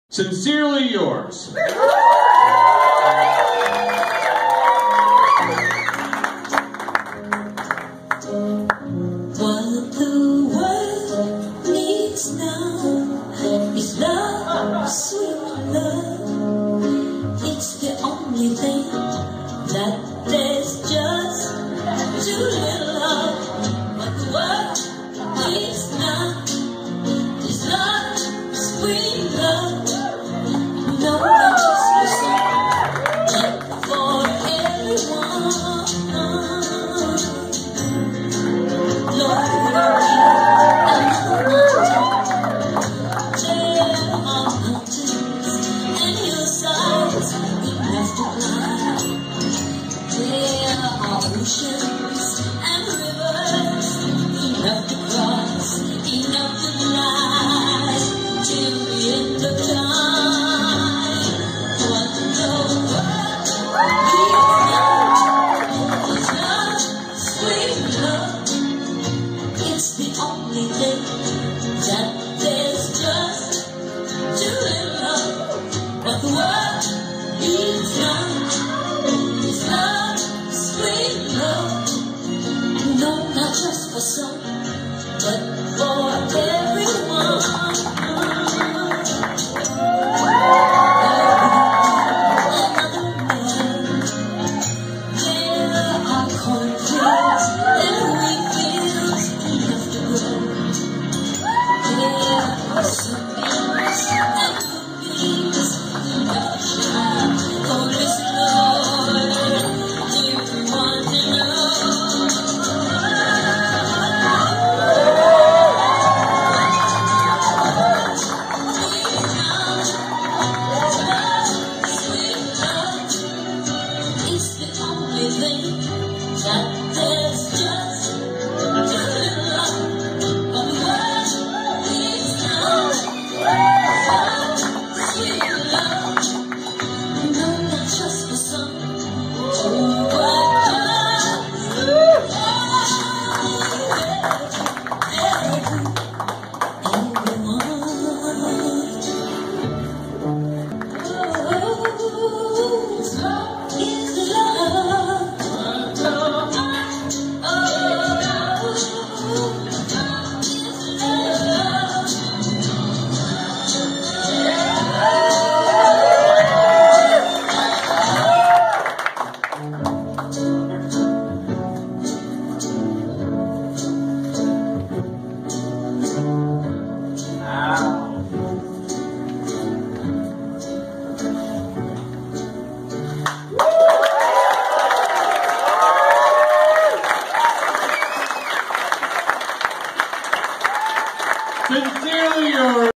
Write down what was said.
Sincerely yours. What the world needs now is love, sweet love. It's the only thing that there's just too little of. What the world needs now is love, sweet love. No, not just for some, but for everyone. Lord, there are mountains and hillsides we have to climb. There are oceans and rivers we have to cross. Enough to fly till the end of time. What the world needs now is love, sweet love. It's the only thing that there's just too little of. What the world needs now is love, sweet love. No, not just for some, but for everyone. There are cornfields and wheat fields we have to grow. There are sunbeams and moonbeams we have to shine. Oh, listen, Lord, if we want to know. Sweet love, it's the only thing that there's just too little of. But the world needs now love, sweet love. No, not just for some, but Sincerely yours.